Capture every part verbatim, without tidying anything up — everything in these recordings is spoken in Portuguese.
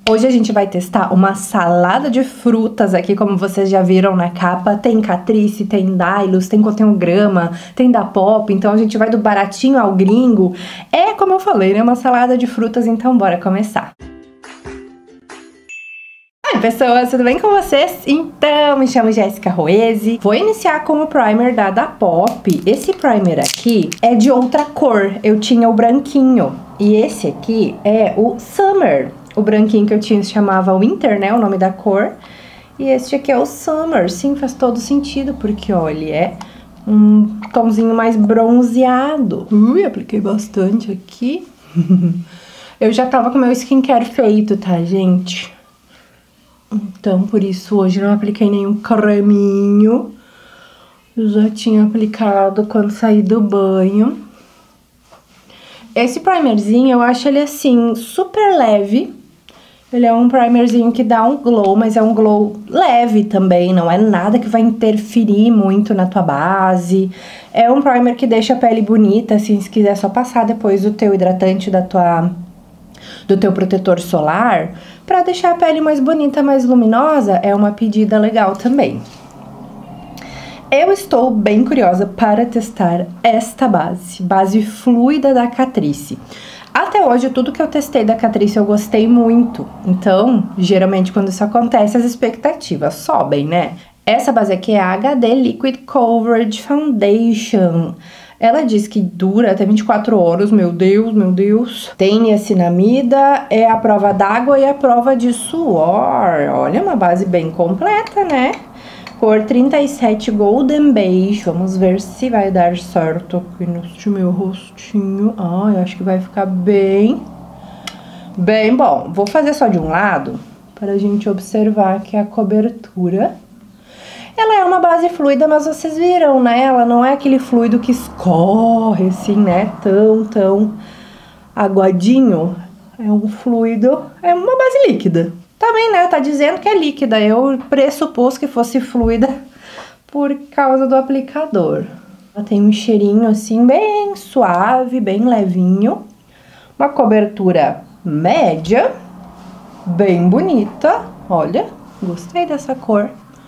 Hoje a gente vai testar uma salada de frutas aqui, como vocês já viram na capa. Tem Catrice, tem Dailus, tem Contém Grama, tem da Pop, então a gente vai do baratinho ao gringo. É, como eu falei, né, uma salada de frutas, então bora começar. Oi pessoas, tudo bem com vocês? Então, me chamo Jéssica Roese. Vou iniciar com o primer da da Pop. Esse primer aqui é de outra cor, eu tinha o branquinho. E esse aqui é o Summer. O branquinho que eu tinha se chamava Winter, né, o nome da cor. E este aqui é o Summer. Sim, faz todo sentido, porque, ó, ele é um tomzinho mais bronzeado. Ui, apliquei bastante aqui. Eu já tava com meu skincare feito, tá, gente? Então, por isso, hoje não apliquei nenhum creminho. Eu já tinha aplicado quando saí do banho. Esse primerzinho, eu acho ele, assim, super leve. Ele é um primerzinho que dá um glow, mas é um glow leve também. Não é nada que vai interferir muito na tua base. É um primer que deixa a pele bonita, assim, se quiser só passar depois do teu hidratante, da tua... do teu protetor solar, pra deixar a pele mais bonita, mais luminosa, é uma pedida legal também. Eu estou bem curiosa para testar esta base, base fluida da Catrice. Até hoje, tudo que eu testei da Catrice eu gostei muito, então, geralmente quando isso acontece, as expectativas sobem, né? Essa base aqui é a H D Liquid Coverage Foundation. Ela diz que dura até vinte e quatro horas, meu Deus, meu Deus. Tem niacinamida, é a prova d'água e a prova de suor. Olha, uma base bem completa, né? Cor trinta e sete Golden Beige. Vamos ver se vai dar certo aqui no meu rostinho. Ai, acho que vai ficar bem, bem bom. Vou fazer só de um lado, para a gente observar aqui a cobertura. Ela é uma base fluida, mas vocês viram, né? Ela não é aquele fluido que escorre, assim, né? Tão, tão aguadinho. É um fluido, é uma base líquida. Também, né? Tá dizendo que é líquida. Eu pressupus que fosse fluida por causa do aplicador. Ela tem um cheirinho, assim, bem suave, bem levinho. Uma cobertura média, bem bonita. Olha, gostei dessa cor.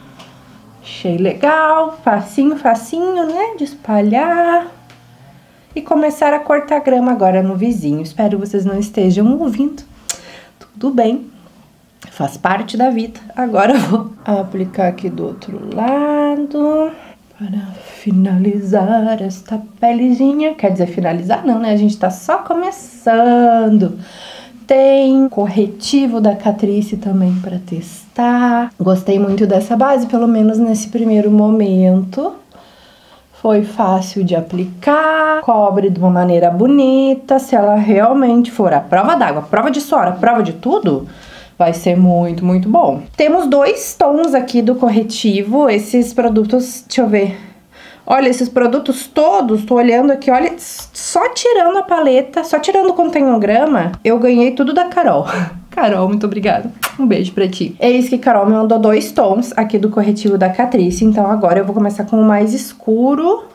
Achei legal, facinho, facinho, né, de espalhar. E começar a cortar grama agora no vizinho. Espero que vocês não estejam ouvindo. Tudo bem, faz parte da vida. Agora eu vou aplicar aqui do outro lado. Para finalizar esta pelezinha. Quer dizer, finalizar não, né? A gente tá só começando. Tem corretivo da Catrice também para testar. Gostei muito dessa base, pelo menos nesse primeiro momento. Foi fácil de aplicar, cobre de uma maneira bonita. Se ela realmente for a prova d'água, a prova de suor, a prova de tudo, vai ser muito, muito bom. Temos dois tons aqui do corretivo. Esses produtos, deixa eu ver... Olha, esses produtos todos, tô olhando aqui, olha, só tirando a paleta, só tirando o Contém Grama, eu ganhei tudo da Carol. Carol, muito obrigada. Um beijo pra ti. É isso que Carol me mandou dois tons aqui do corretivo da Catrice, então agora eu vou começar com o mais escuro.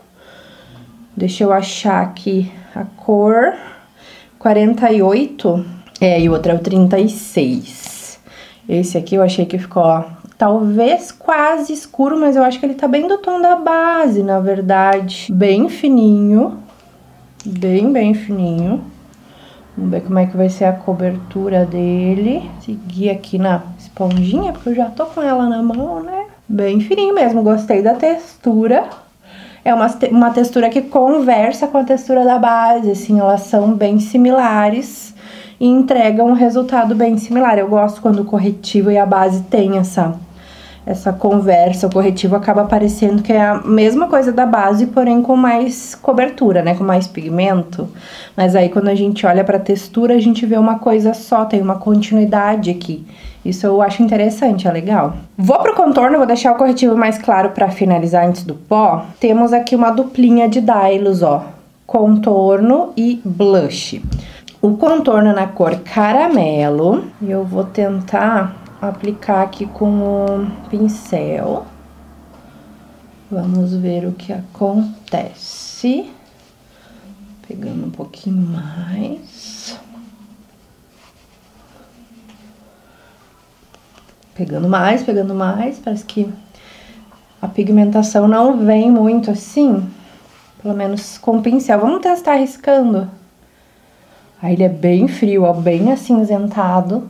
Deixa eu achar aqui a cor quarenta e oito, é, e o outro é o trinta e seis. Esse aqui eu achei que ficou, ó, talvez quase escuro, mas eu acho que ele tá bem do tom da base, na verdade. Bem fininho. Bem, bem fininho. Vamos ver como é que vai ser a cobertura dele. Seguir aqui na esponjinha, porque eu já tô com ela na mão, né? Bem fininho mesmo, gostei da textura. É uma, uma textura que conversa com a textura da base, assim, elas são bem similares. E entregam um resultado bem similar. Eu gosto quando o corretivo e a base tem essa, essa conversa. O corretivo acaba parecendo que é a mesma coisa da base, porém com mais cobertura, né? Com mais pigmento. Mas aí quando a gente olha pra textura, a gente vê uma coisa só, tem uma continuidade aqui. Isso eu acho interessante, é legal. Vou pro contorno, vou deixar o corretivo mais claro pra finalizar antes do pó. Temos aqui uma duplinha de Dailus, ó. Contorno e blush. O contorno na cor caramelo. E eu vou tentar aplicar aqui com o pincel. Vamos ver o que acontece. Pegando um pouquinho mais. Pegando mais, pegando mais, parece que a pigmentação não vem muito assim, pelo menos com o pincel. Vamos testar riscando. Aí ele é bem frio, ó, bem acinzentado.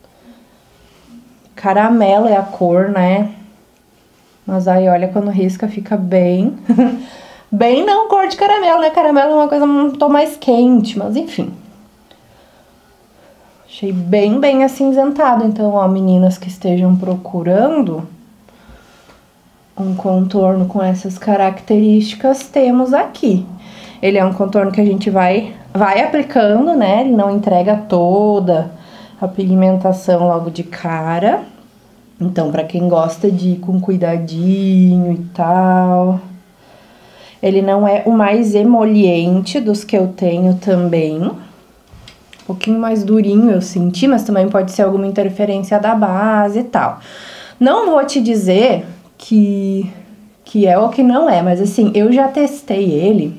Caramelo é a cor, né? Mas aí, olha, quando risca fica bem... bem não cor de caramelo, né? Caramelo é uma coisa um tom mais quente, mas enfim... Achei bem, bem acinzentado. Então, ó, meninas que estejam procurando um contorno com essas características, temos aqui. Ele é um contorno que a gente vai, vai aplicando, né? Ele não entrega toda a pigmentação logo de cara. Então, pra quem gosta de ir com cuidadinho e tal... Ele não é o mais emoliente dos que eu tenho também... Um pouquinho mais durinho eu senti, mas também pode ser alguma interferência da base e tal. Não vou te dizer que, que é ou que não é, mas assim, eu já testei ele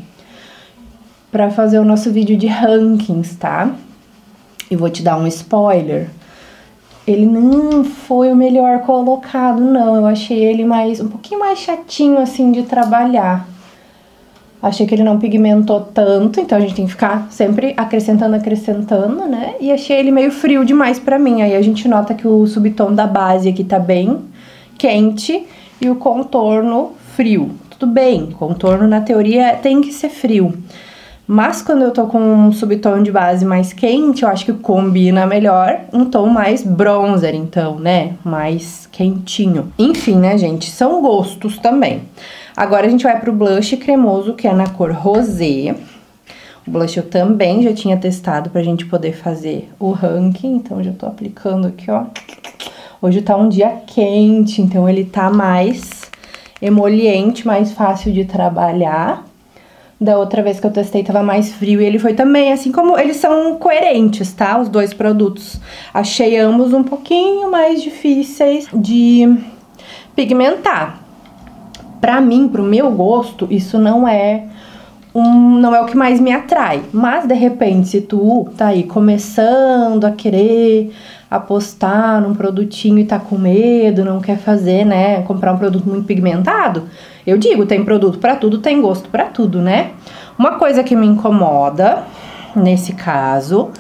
pra fazer o nosso vídeo de rankings, tá? E vou te dar um spoiler. Ele não foi o melhor colocado, não. Eu achei ele mais, um pouquinho mais chatinho, assim, de trabalhar. Achei que ele não pigmentou tanto, então a gente tem que ficar sempre acrescentando, acrescentando, né? E achei ele meio frio demais pra mim. Aí a gente nota que o subtom da base aqui tá bem quente e o contorno frio. Tudo bem, contorno na teoria tem que ser frio. Mas quando eu tô com um subtom de base mais quente, eu acho que combina melhor um tom mais bronzer, então, né? Mais quentinho. Enfim, né, gente? São gostos também. Agora a gente vai pro blush cremoso, que é na cor rosé. O blush eu também já tinha testado pra gente poder fazer o ranking, então já tô aplicando aqui, ó. Hoje tá um dia quente, então ele tá mais emoliente, mais fácil de trabalhar. Da outra vez que eu testei tava mais frio e ele foi também, assim como eles são coerentes, tá? Os dois produtos. Achei ambos um pouquinho mais difíceis de pigmentar. Pra mim, pro meu gosto, isso não é um, não é o que mais me atrai. Mas, de repente, se tu tá aí começando a querer apostar num produtinho e tá com medo, não quer fazer, né, comprar um produto muito pigmentado, eu digo, tem produto pra tudo, tem gosto pra tudo, né? Uma coisa que me incomoda, nesse caso,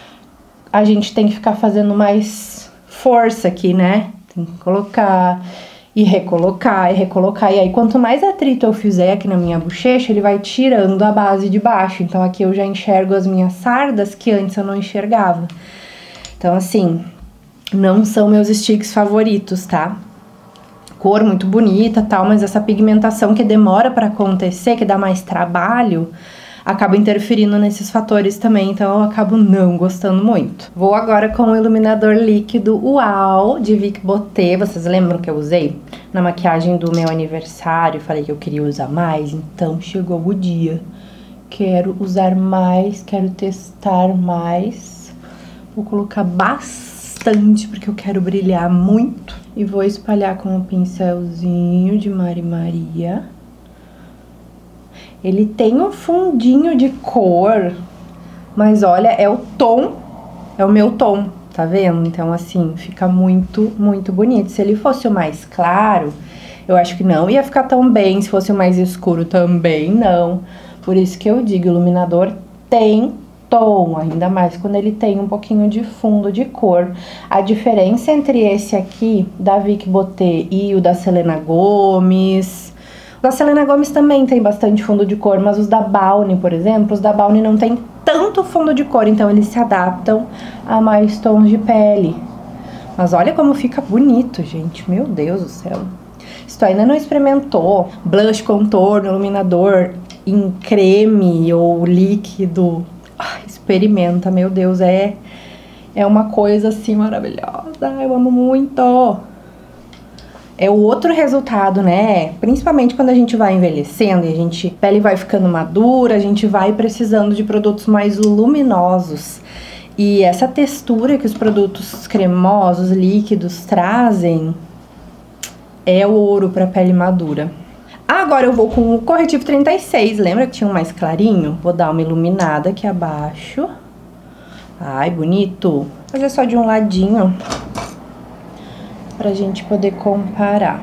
a gente tem que ficar fazendo mais força aqui, né? Tem que colocar... E recolocar, e recolocar. E aí, quanto mais atrito eu fizer aqui na minha bochecha, ele vai tirando a base de baixo. Então, aqui eu já enxergo as minhas sardas que antes eu não enxergava. Então, assim, não são meus sticks favoritos, tá? Cor muito bonita e tal, mas essa pigmentação que demora pra acontecer, que dá mais trabalho... acaba interferindo nesses fatores também, então eu acabo não gostando muito. Vou agora com o iluminador líquido Uau, de Vic Boté. Vocês lembram que eu usei na maquiagem do meu aniversário? Falei que eu queria usar mais, então chegou o dia. Quero usar mais, quero testar mais. Vou colocar bastante, porque eu quero brilhar muito. E vou espalhar com o pincelzinho de Mari Maria. Ele tem um fundinho de cor, mas olha, é o tom, é o meu tom, tá vendo? Então, assim, fica muito, muito bonito. Se ele fosse o mais claro, eu acho que não ia ficar tão bem. Se fosse o mais escuro, também não. Por isso que eu digo, iluminador tem tom, ainda mais quando ele tem um pouquinho de fundo de cor. A diferença entre esse aqui, da Vic Boté, e o da Selena Gomez... O da Selena Gomez também tem bastante fundo de cor, mas os da Balmain, por exemplo, os da Balmain não tem tanto fundo de cor, então eles se adaptam a mais tons de pele. Mas olha como fica bonito, gente, meu Deus do céu. Se tu ainda não experimentou blush, contorno, iluminador em creme ou líquido, experimenta, meu Deus, é, é uma coisa assim maravilhosa, eu amo muito. É o outro resultado, né? Principalmente quando a gente vai envelhecendo e a gente, a pele vai ficando madura, a gente vai precisando de produtos mais luminosos. E essa textura que os produtos cremosos, líquidos trazem é o ouro para pele madura. Agora eu vou com o corretivo trinta e seis, lembra que tinha um mais clarinho? Vou dar uma iluminada aqui abaixo. Ai, bonito. Vou fazer só de um ladinho. pra gente poder comparar.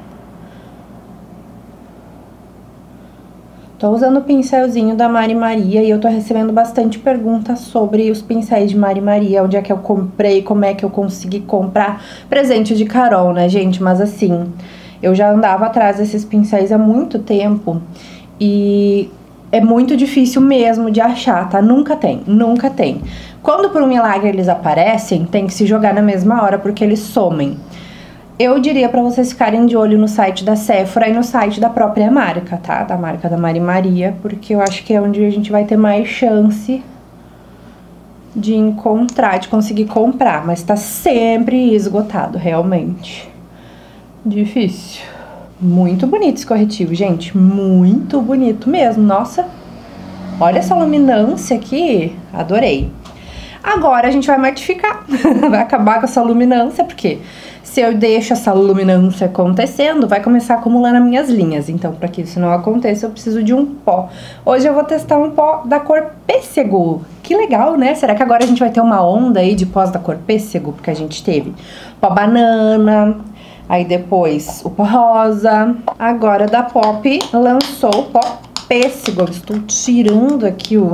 Tô usando o pincelzinho da Mari Maria e eu tô recebendo bastante perguntas sobre os pincéis de Mari Maria, onde é que eu comprei, como é que eu consegui comprar. Presente de Carol, né, gente? Mas assim, eu já andava atrás desses pincéis há muito tempo e é muito difícil mesmo de achar, tá? Nunca tem, nunca tem. Quando por um milagre eles aparecem, tem que se jogar na mesma hora porque eles somem. Eu diria pra vocês ficarem de olho no site da Sephora e no site da própria marca, tá? Da marca da Mari Maria, porque eu acho que é onde a gente vai ter mais chance de encontrar, de conseguir comprar. Mas tá sempre esgotado, realmente. Difícil. Muito bonito esse corretivo, gente. Muito bonito mesmo. Nossa, olha essa luminância aqui. Adorei. Agora a gente vai matificar. Vai acabar com essa luminância, porque se eu deixo essa luminância acontecendo, vai começar a acumular nas minhas linhas. Então, para que isso não aconteça, eu preciso de um pó. Hoje eu vou testar um pó da cor pêssego. Que legal, né? Será que agora a gente vai ter uma onda aí de pós da cor pêssego? Porque a gente teve pó banana, aí depois o pó rosa. Agora da Pop lançou o pó pêssego. Eu estou tirando aqui o...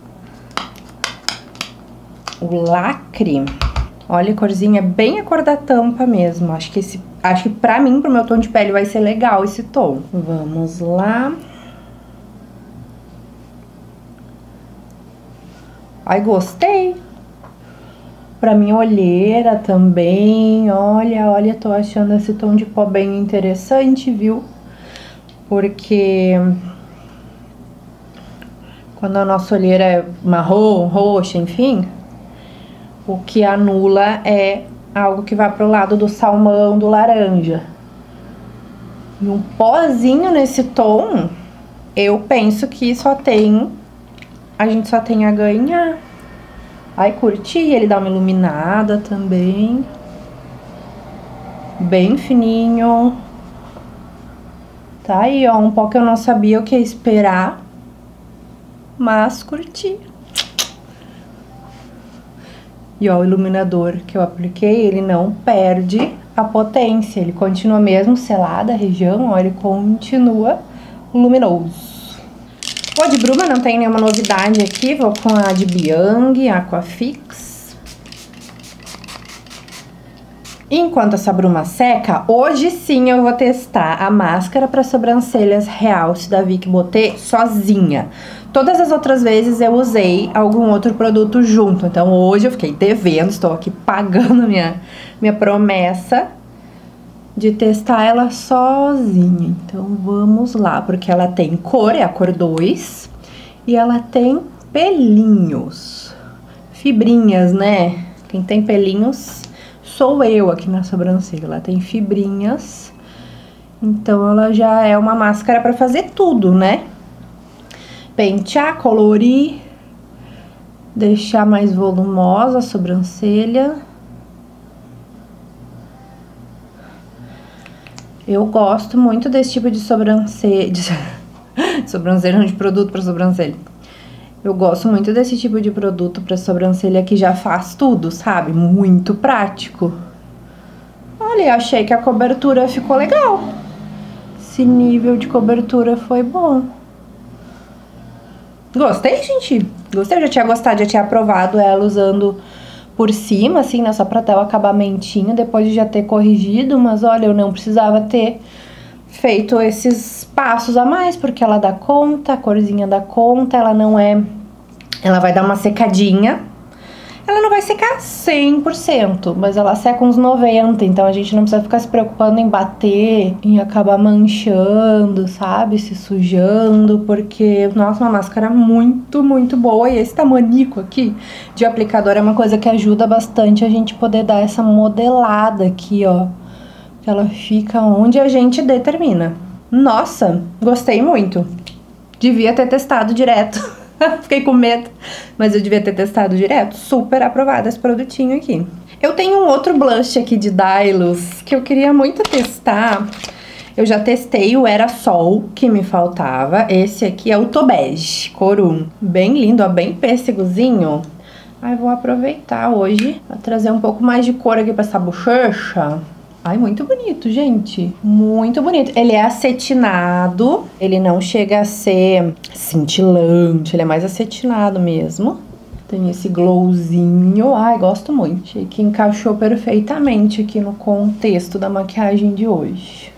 o lacre. Olha a corzinha, bem a cor da tampa mesmo. Acho que esse, acho que pra mim, pro meu tom de pele, vai ser legal esse tom. Vamos lá. Ai, gostei. Pra minha olheira também. Olha, olha, tô achando esse tom de pó bem interessante, viu? Porque quando a nossa olheira é marrom, roxa, enfim, o que anula é algo que vai pro lado do salmão, do laranja. E um pozinho nesse tom, eu penso que só tem... a gente só tem a ganhar. Ai, curti, ele dá uma iluminada também. Bem fininho. Tá aí, ó, um pó que eu não sabia o que esperar. Mas curti. E ó, o iluminador que eu apliquei, ele não perde a potência. Ele continua mesmo selada a região, ó, ele continua luminoso. O de bruma não tem nenhuma novidade aqui, vou com a de Biang, Aquafix. Enquanto essa bruma seca, hoje sim eu vou testar a máscara para sobrancelhas Realce da Vick Beauté sozinha. Todas as outras vezes eu usei algum outro produto junto, então hoje eu fiquei devendo, estou aqui pagando minha, minha promessa de testar ela sozinha. Então vamos lá, porque ela tem cor, é a cor dois, e ela tem pelinhos, fibrinhas, né? Quem tem pelinhos sou eu aqui na sobrancelha, ela tem fibrinhas, então ela já é uma máscara para fazer tudo, né? Pentear, colorir, deixar mais volumosa a sobrancelha. Eu gosto muito desse tipo de sobrancelha, de sobrancelha, não, de produto para sobrancelha. Eu gosto muito desse tipo de produto para sobrancelha que já faz tudo, sabe? Muito prático. Olha, achei que a cobertura ficou legal. Esse nível de cobertura foi bom. Gostei, gente. Gostei, eu já tinha gostado, já tinha aprovado ela usando por cima, assim, né? Só pra dar o acabamentinho, depois de já ter corrigido. Mas, olha, eu não precisava ter feito esses passos a mais, porque ela dá conta, a corzinha dá conta, ela não é... Ela vai dar uma secadinha. Ela não vai secar cem por cento, mas ela seca uns noventa por cento, então a gente não precisa ficar se preocupando em bater, em acabar manchando, sabe? Se sujando, porque, nossa, uma máscara muito, muito boa. E esse tamanico aqui de aplicador é uma coisa que ajuda bastante a gente poder dar essa modelada aqui, ó. Que ela fica onde a gente determina. Nossa, gostei muito. Devia ter testado direto. Fiquei com medo, mas eu devia ter testado direto. Super aprovado esse produtinho aqui. Eu tenho um outro blush aqui de Dylos que eu queria muito testar. Eu já testei o Era Sol, que me faltava. Esse aqui é o Tobege, cor um. Bem lindo, ó, bem pêssegozinho. Aí vou aproveitar hoje pra trazer um pouco mais de cor aqui pra essa bochecha. Ai, muito bonito, gente. Muito bonito. Ele é acetinado. Ele não chega a ser cintilante. Ele é mais acetinado mesmo. Tem esse glowzinho. Ai, gosto muito. Achei que encaixou perfeitamente aqui no contexto da maquiagem de hoje.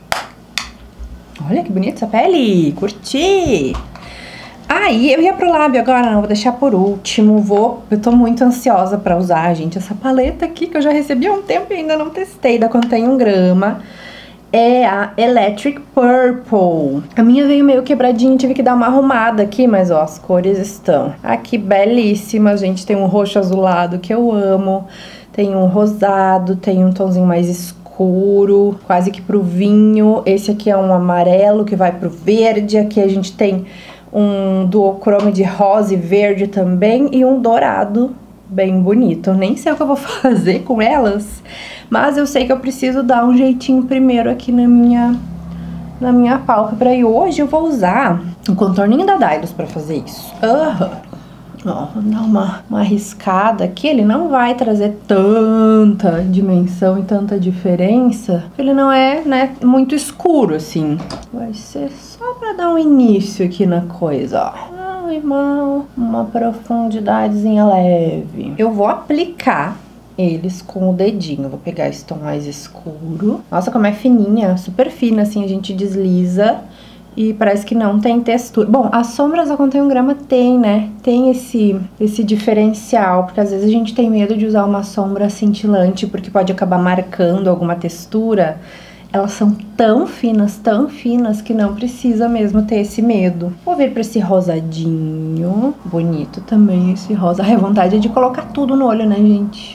Olha que bonita essa pele. Curti! Aí, eu ia pro lábio agora, não, vou deixar por último, vou... Eu tô muito ansiosa pra usar, gente, essa paleta aqui que eu já recebi há um tempo e ainda não testei, da Contém um grama. É a Electric Purple. A minha veio meio quebradinha, tive que dar uma arrumada aqui, mas ó, as cores estão aqui belíssimas, gente. Tem um roxo azulado que eu amo, tem um rosado, tem um tonzinho mais escuro, quase que pro vinho. Esse aqui é um amarelo que vai pro verde, aqui a gente tem... um duochrome de rosa e verde também e um dourado bem bonito. Eu nem sei o que eu vou fazer com elas, mas eu sei que eu preciso dar um jeitinho primeiro aqui na minha, na minha pálpebra. E hoje eu vou usar o contorninho da Dylos pra fazer isso. Aham. Uhum. Ó, vou dar uma, uma arriscada aqui. Ele não vai trazer tanta dimensão e tanta diferença. Ele não é, né, muito escuro, assim. Vai ser só pra dar um início aqui na coisa, ó. Ai, mal. Uma profundidadezinha leve. Eu vou aplicar eles com o dedinho. Vou pegar esse tom mais escuro. Nossa, como é fininha. Super fina, assim, a gente desliza. E parece que não tem textura. Bom, as sombras da Contém um grama tem, né? Tem esse, esse diferencial, porque às vezes a gente tem medo de usar uma sombra cintilante, porque pode acabar marcando alguma textura. Elas são tão finas, tão finas, que não precisa mesmo ter esse medo. Vou vir pra esse rosadinho. Bonito também esse rosa. Ai, a vontade é de colocar tudo no olho, né, gente?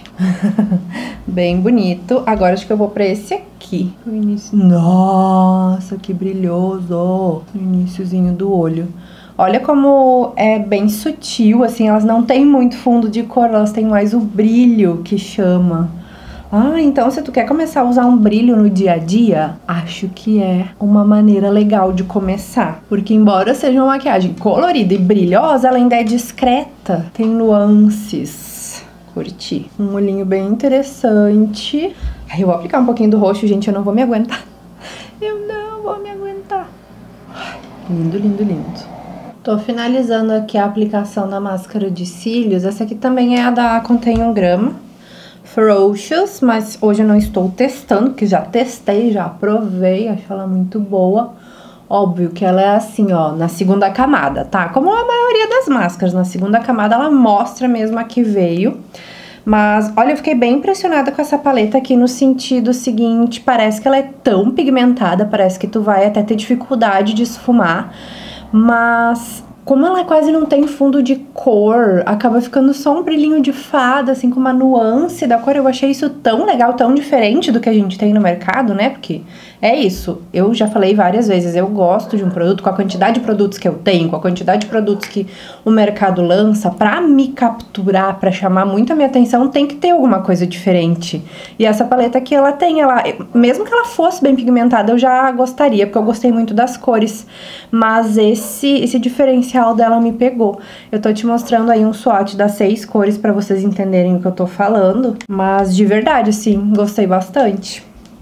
Bem bonito. Agora acho que eu vou pra esse aqui. O início... Nossa, que brilhoso! O iniciozinho do olho. Olha como é bem sutil, assim. Elas não têm muito fundo de cor, elas têm mais o brilho que chama. Ah, então se tu quer começar a usar um brilho no dia a dia, acho que é uma maneira legal de começar. Porque embora seja uma maquiagem colorida e brilhosa, ela ainda é discreta. Tem nuances. Curti. Um olhinho bem interessante. Aí eu vou aplicar um pouquinho do roxo, gente, eu não vou me aguentar. Eu não vou me aguentar. Ai, lindo, lindo, lindo. Tô finalizando aqui a aplicação da máscara de cílios. Essa aqui também é a da Contém um grama. Ferocious, mas hoje eu não estou testando, porque já testei, já provei, acho ela muito boa. Óbvio que ela é assim, ó, na segunda camada, tá? Como a maioria das máscaras, na segunda camada ela mostra mesmo a que veio. Mas, olha, eu fiquei bem impressionada com essa paleta aqui no sentido seguinte, parece que ela é tão pigmentada, parece que tu vai até ter dificuldade de esfumar, mas... como ela quase não tem fundo de cor, acaba ficando só um brilhinho de fada, assim, com uma nuance da cor. Eu achei isso tão legal, tão diferente do que a gente tem no mercado, né? Porque é isso, eu já falei várias vezes, eu gosto de um produto, com a quantidade de produtos que eu tenho, com a quantidade de produtos que o mercado lança, pra me capturar, pra chamar muito a minha atenção, tem que ter alguma coisa diferente. E essa paleta aqui, ela tem, ela, mesmo que ela fosse bem pigmentada, eu já gostaria, porque eu gostei muito das cores. Mas esse, esse diferencial dela me pegou. Eu tô te mostrando aí um swatch das seis cores pra vocês entenderem o que eu tô falando. Mas de verdade, assim, gostei bastante.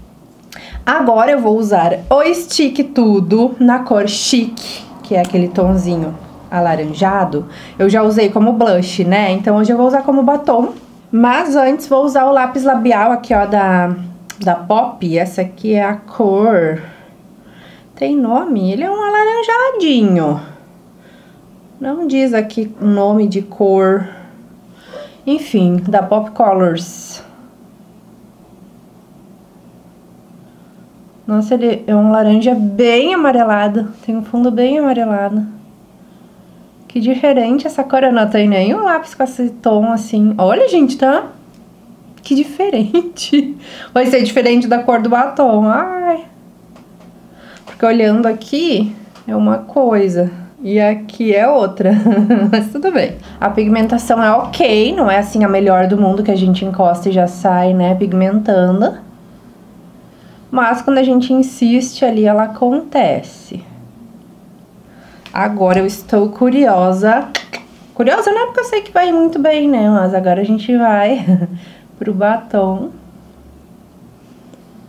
Agora eu vou usar o Stick Tudo na cor Chique, que é aquele tonzinho alaranjado. Eu já usei como blush, né? Então hoje eu vou usar como batom. Mas antes vou usar o lápis labial aqui, ó, da, da Pop. Essa aqui é a cor... tem nome? Ele é um alaranjadinho. Não diz aqui o nome de cor. Enfim, da Pop Colors. Nossa, ele é um laranja bem amarelado. Tem um fundo bem amarelado. Que diferente essa cor. Eu não tenho nenhum lápis com esse tom assim. Olha, gente, tá? Que diferente. Vai ser diferente da cor do batom. Ai. Porque olhando aqui é uma coisa e aqui é outra, mas tudo bem. A pigmentação é ok, não é assim a melhor do mundo que a gente encosta e já sai, né, pigmentando. Mas quando a gente insiste ali, ela acontece. Agora eu estou curiosa. Curiosa não é porque eu sei que vai muito bem, né, mas agora a gente vai pro batom.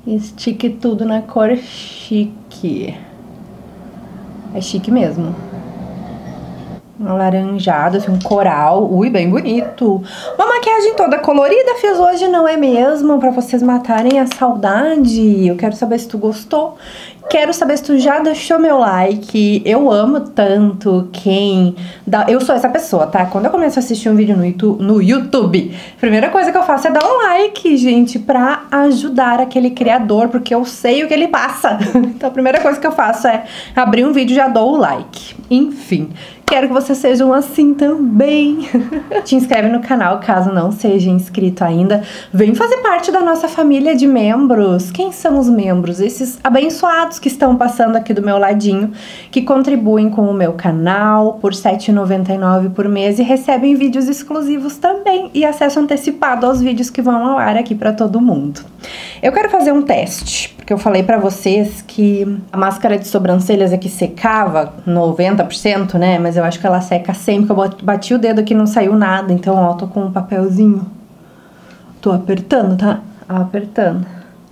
Estique tudo na cor chique. É chique mesmo. Um alaranjado, assim, um coral. Ui, bem bonito. Uma maquiagem toda colorida fiz hoje, não é mesmo? Pra vocês matarem a saudade. Eu quero saber se tu gostou. Quero saber se tu já deixou meu like. Eu amo tanto quem... dá... Eu sou essa pessoa, tá? Quando eu começo a assistir um vídeo no YouTube, no YouTube, a primeira coisa que eu faço é dar um like, gente, pra ajudar aquele criador, porque eu sei o que ele passa. Então a primeira coisa que eu faço é abrir um vídeo e já dou o like. Enfim... Quero que vocês sejam assim também. Te inscreve no canal caso não seja inscrito ainda. Vem fazer parte da nossa família de membros. Quem são os membros? Esses abençoados que estão passando aqui do meu ladinho, que contribuem com o meu canal por sete reais e noventa e nove centavos por mês e recebem vídeos exclusivos também e acesso antecipado aos vídeos que vão ao ar aqui para todo mundo. Eu quero fazer um teste, porque eu falei pra vocês que a máscara de sobrancelhas aqui secava noventa por cento, né? Mas eu acho que ela seca sempre, que eu bati o dedo aqui e não saiu nada. Então, ó, tô com um papelzinho. Tô apertando, tá? Apertando.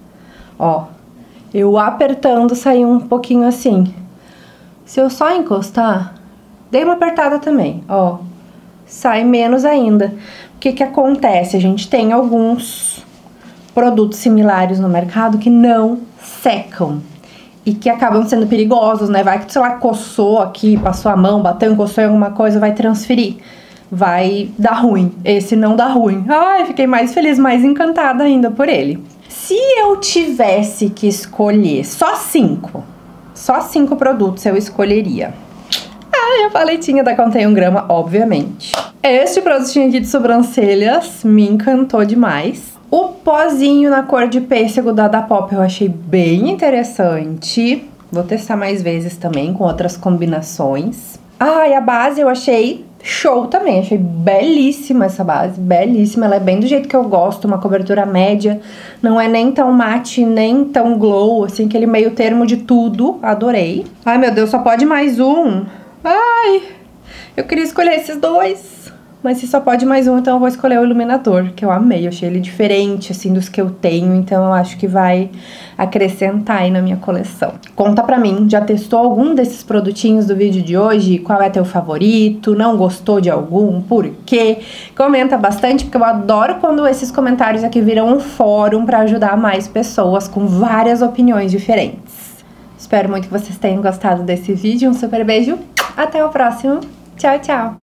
Ó, eu apertando saiu um pouquinho assim. Se eu só encostar, dei uma apertada também, ó. Sai menos ainda. O que que acontece? A gente tem alguns produtos similares no mercado que não secam e que acabam sendo perigosos, né? Vai que, sei lá, coçou aqui, passou a mão, bateu, encostou em alguma coisa, vai transferir. Vai dar ruim. Esse não dá ruim. Ai, fiquei mais feliz, mais encantada ainda por ele. Se eu tivesse que escolher só cinco, só cinco produtos eu escolheria. Ah, a paletinha da Contém um Grama, obviamente. Este produtinho aqui de sobrancelhas me encantou demais. O pozinho na cor de pêssego da Da Pop eu achei bem interessante. Vou testar mais vezes também com outras combinações. Ah, e a base eu achei show também. Achei belíssima essa base, belíssima. Ela é bem do jeito que eu gosto, uma cobertura média. Não é nem tão mate, nem tão glow, assim, aquele meio termo de tudo. Adorei. Ai, meu Deus, só pode mais um. Ai, eu queria escolher esses dois. Mas se só pode mais um, então eu vou escolher o iluminador, que eu amei. Eu achei ele diferente, assim, dos que eu tenho. Então eu acho que vai acrescentar aí na minha coleção. Conta pra mim, já testou algum desses produtinhos do vídeo de hoje? Qual é teu favorito? Não gostou de algum? Por quê? Comenta bastante, porque eu adoro quando esses comentários aqui viram um fórum pra ajudar mais pessoas com várias opiniões diferentes. Espero muito que vocês tenham gostado desse vídeo. Um super beijo. Até o próximo. Tchau, tchau.